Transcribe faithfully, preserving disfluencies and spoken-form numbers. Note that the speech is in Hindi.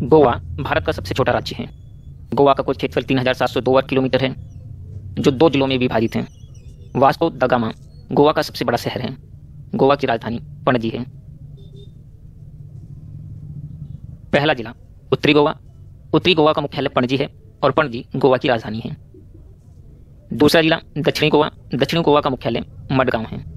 गोवा भारत का सबसे छोटा राज्य है। गोवा का कुल क्षेत्रफल तीन हजार सात सौ दो वर्ग किलोमीटर है, जो दो जिलों में विभाजित है। वास्को द गामा गोवा का सबसे बड़ा शहर है। गोवा की राजधानी पणजी है। पहला जिला उत्तरी गोवा। उत्तरी गोवा का मुख्यालय पणजी है और पणजी गोवा की राजधानी है। दूसरा जिला दक्षिणी गोवा। दक्षिणी गोवा का मुख्यालय मडगांव है।